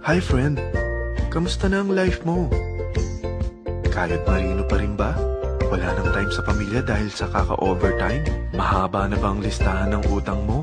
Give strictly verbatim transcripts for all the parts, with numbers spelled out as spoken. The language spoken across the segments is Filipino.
Hi friend, kamusta na ang life mo? Kayod marino pa rin ba? Wala nang time sa pamilya dahil sa kaka-overtime? Mahaba na ba ang listahan ng utang mo?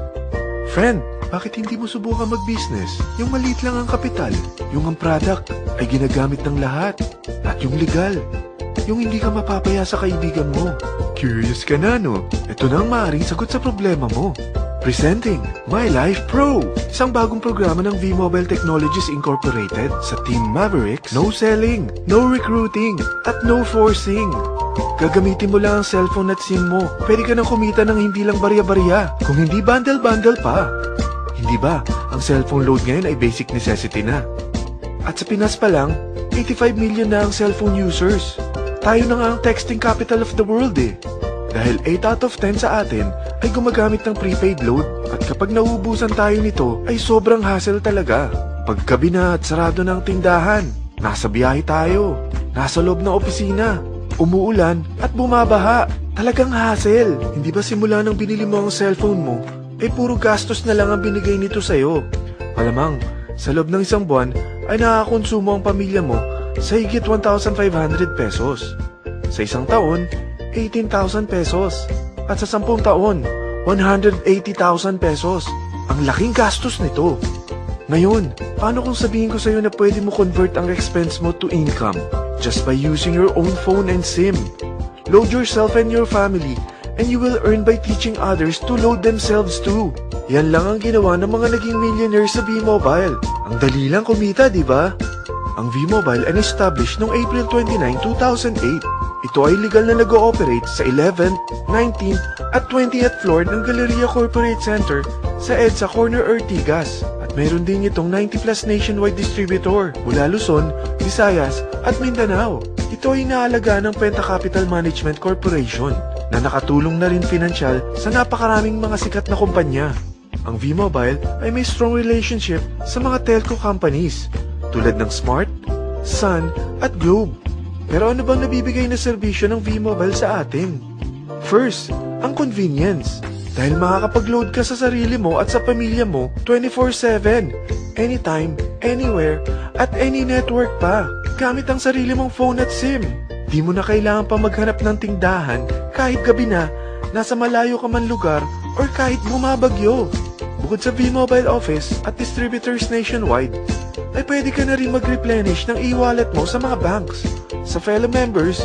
Friend, bakit hindi mo subukan mag-business? Yung maliit lang ang kapital, yung ang product ay ginagamit ng lahat, at yung legal, yung hindi ka mapapaya sa kaibigan mo. Curious ka na, no? Ito na ang maaaring sagot sa problema mo. Presenting My Life Pro, isang bagong programa ng V-Mobile Technologies Incorporated sa Team Mavericks. No selling, no recruiting, at no forcing. Gagamitin mo lang ang cellphone at SIM mo. Pwede ka nang kumita ng hindi lang barya-barya, kung hindi bundle-bundle pa. Hindi ba, ang cellphone load ngayon ay basic necessity na. At sa Pinas pa lang, eighty-five million na ang cellphone users. Tayo na nga ang texting capital of the world eh. Dahil eight out of ten sa atin ay gumagamit ng prepaid load, at kapag nauubusan tayo nito ay sobrang hassle talaga. Paggabi na at sarado ng tindahan, nasa biyahe tayo, nasa loob ng opisina, umuulan at bumabaha. Talagang hassle. Hindi ba simula nang binili mo ang cellphone mo, ay puro gastos na lang ang binigay nito sa'yo? Malamang, sa loob ng isang buwan ay nakakakonsumo ang pamilya mo sa higit one thousand five hundred pesos. Sa isang taon, eighteen thousand pesos. At sa sampung taon, one hundred eighty thousand pesos. Ang laking gastos nito. Ngayon, paano kung sabihin ko sa'yo na pwede mo convert ang expense mo to income just by using your own phone and SIM? Load yourself and your family, and you will earn by teaching others to load themselves too. Yan lang ang ginawa ng mga naging millionaires sa V-Mobile. Ang dali lang kumita, di ba? Ang V-Mobile ay established noong April twenty-ninth, two thousand eight. Ito ay legal na nag-ooperate sa eleventh, nineteenth at twentieth floor ng Galleria Corporate Center sa EDSA Corner Ortigas. At meron din itong ninety plus nationwide distributor mula Luzon, Visayas at Mindanao. Ito ay inaalagaan ng Penta Capital Management Corporation na nakatulong na rin pinansyal sa napakaraming mga sikat na kumpanya. Ang V-Mobile ay may strong relationship sa mga telco companies tulad ng Smart, Sun at Globe. Pero ano bang nabibigay na serbisyo ng V-Mobile sa atin? First, ang convenience. Dahil makakapag-load ka sa sarili mo at sa pamilya mo twenty-four seven, anytime, anywhere, at any network pa. Gamit ang sarili mong phone at SIM. Di mo na kailangan pa maghanap ng tindahan kahit gabi na, nasa malayo ka man lugar, or kahit bumabagyo. Bukod sa V-Mobile office at distributors nationwide, ay pwede ka na rin mag-replenish ng e-wallet mo sa mga banks, sa fellow members,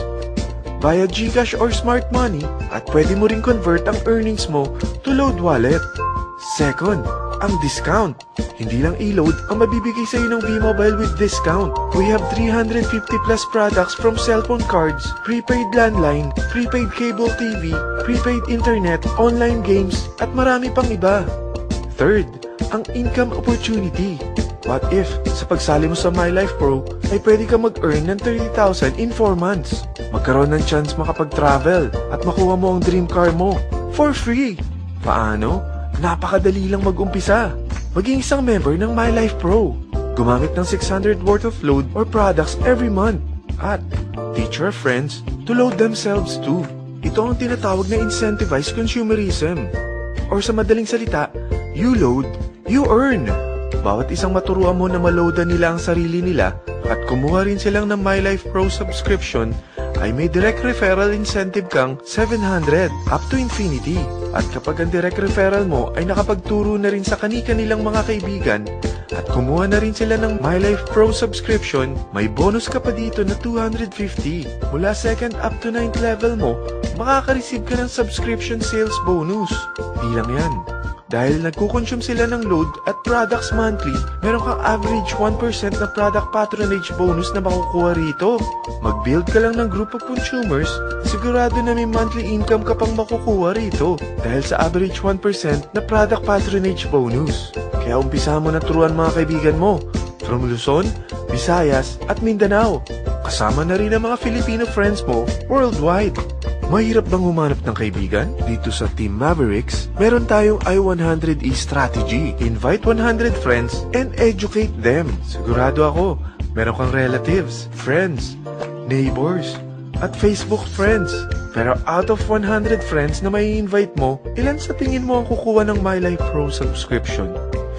via GCash or Smart Money, at pwede mo rin convert ang earnings mo to load wallet. Second, ang discount. Hindi lang e-load ang mabibigay sa iyo ng V-Mobile with discount. We have three hundred fifty plus products from cellphone cards, prepaid landline, prepaid cable T V, prepaid internet, online games, at marami pang iba. Third, ang income opportunity. What if, sa pagsali mo sa My Life Pro, ay pwede ka mag-earn ng thirty thousand in four months. Magkaroon ng chance makapag-travel at makuha mo ang dream car mo for free. Paano? Napakadali lang mag-umpisa. Maging isang member ng My Life Pro. Gumamit ng six hundred worth of load or products every month. At teach your friends to load themselves too. Ito ang tinatawag na incentivized consumerism. Or sa madaling salita, you load, you earn. Bawat isang maturuan mo na maloadan nila ang sarili nila at kumuha rin silang ng My Life Pro subscription, ay may direct referral incentive kang seven hundred up to infinity. At kapag ang direct referral mo ay nakapagturo na rin sa kani-kanilang mga kaibigan at kumuha na rin sila ng My Life Pro subscription, may bonus ka pa dito na two hundred fifty. Mula second up to ninth level mo, makaka-receive ka ng subscription sales bonus. Di lang yan. Dahil nagkukonsume sila ng load at products monthly, meron kang average one percent na product patronage bonus na makukuha rito. Mag-build ka lang ng group of consumers, sigurado na may monthly income ka pang makukuha rito dahil sa average one percent na product patronage bonus. Kaya umpisa mo na turuan mga kaibigan mo from Luzon, Visayas at Mindanao. Kasama na rin ang mga Filipino friends mo worldwide. Mahirap bang humanap ng kaibigan? Dito sa Team Mavericks, meron tayong I one hundred E strategy. Invite one hundred friends and educate them. Sigurado ako, meron kang relatives, friends, neighbors, at Facebook friends. Pero out of one hundred friends na may invite mo, ilan sa tingin mo ang kukuha ng My Life Pro subscription?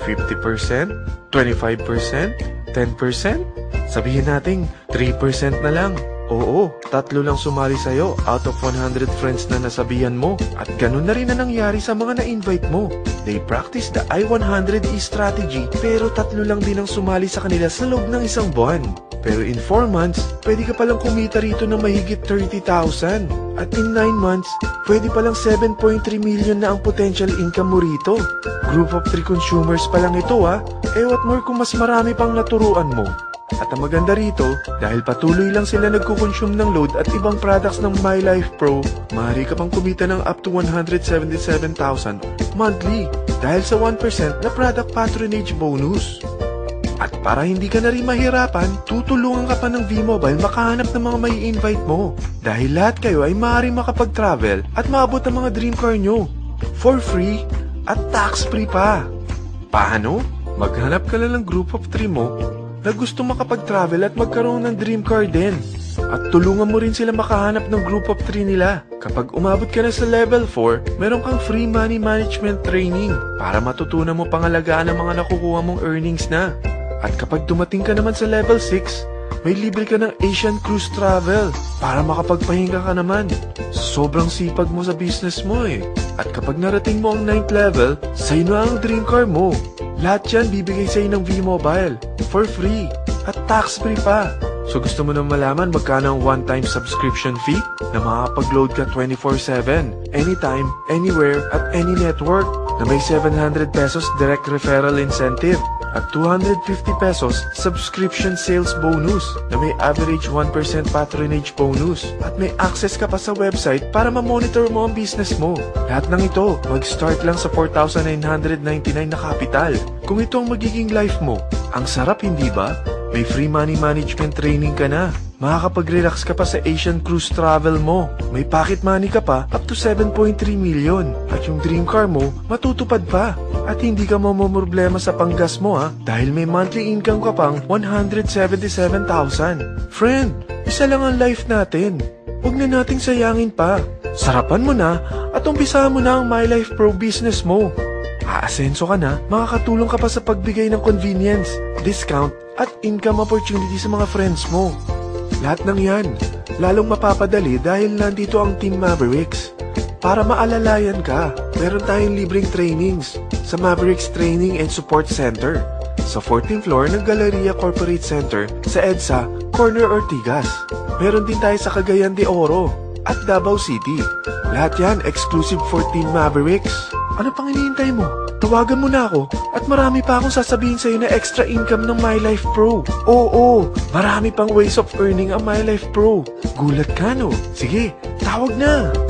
fifty percent? twenty-five percent? ten percent? Sabihin nating three percent na lang. Oo, tatlo lang sumali sa'yo out of one hundred friends na nasabihan mo. At ganun na rin na nangyari sa mga na-invite mo. They practice the I one hundred E strategy pero tatlo lang din ang sumali sa kanila sa loob ng isang buwan. Pero in four months, pwede ka palang kumita rito ng mahigit thirty thousand. At in nine months, pwede palang seven point three million na ang potential income mo rito. Group of three consumers pa lang ito ha. Eh what more kung mas marami pang naturuan mo. At ang maganda rito, dahil patuloy lang sila nagkukonsume ng load at ibang products ng MyLife Pro, maaari ka pang kumita ng up to one hundred seventy-seven thousand monthly dahil sa one percent na product patronage bonus. At para hindi ka na rin mahirapan, tutulungan ka pa ng V-Mobile makahanap ng mga may invite mo. Dahil lahat kayo ay maaari makapag-travel at maabot ang mga dream car nyo. For free at tax-free pa. Paano? Maghanap ka lang ng group of three mo na gusto makapag-travel at magkaroon ng dream car din. At tulungan mo rin sila makahanap ng group of three nila. Kapag umabot ka na sa level four, meron kang free money management training para matutunan mo pangalagaan ang mga nakukuha mong earnings na. At kapag dumating ka naman sa level six, may libre ka ng Asian Cruise Travel para makapagpahinga ka naman. Sobrang sipag mo sa business mo eh. At kapag narating mo ang ninth level, sa'yo na ang dream car mo. Lahat yan bibigay sa'yo ng V-Mobile for free at tax-free pa. So gusto mo nang malaman magkano ang one-time subscription fee na makakapag-load ka twenty-four seven, anytime, anywhere, at any network na may seven hundred pesos direct referral incentive at two hundred fifty pesos subscription sales bonus na may average one percent patronage bonus at may access ka pa sa website para ma-monitor mo ang business mo. Lahat ng ito, mag-start lang sa four thousand nine hundred ninety-nine na capital. Kung ito ang magiging life mo, ang sarap hindi ba? May free money management training ka na. Makakapag-relax ka pa sa Asian Cruise Travel mo. May pocket money ka pa up to seven point three million. At yung dream car mo, matutupad pa. At hindi ka mamumroblema sa panggas mo ha, dahil may monthly income ka pang one hundred seventy-seven thousand. Friend, isa lang ang life natin. Huwag na nating sayangin pa. Sarapan mo na at umpisahan mo na ang MyLife Pro business mo. Aasenso ka na, makakatulong ka pa sa pagbigay ng convenience, discount, at income opportunity sa mga friends mo. Lahat ng yan, lalong mapapadali dahil nandito ang Team Mavericks. Para maalalayan ka, meron tayong libreng trainings sa Mavericks Training and Support Center sa fourteenth floor ng Galleria Corporate Center sa EDSA, Corner Ortigas. Meron din tayo sa Cagayan de Oro at Davao City. Lahat yan exclusive for Team Mavericks. Ano pang hinihintay mo? Tawagan mo na ako at marami pa akong sasabihin sa'yo na extra income ng MyLife Pro. Oo, marami pang ways of earning ang MyLife Pro. Gulat ka no? Sige, tawag na!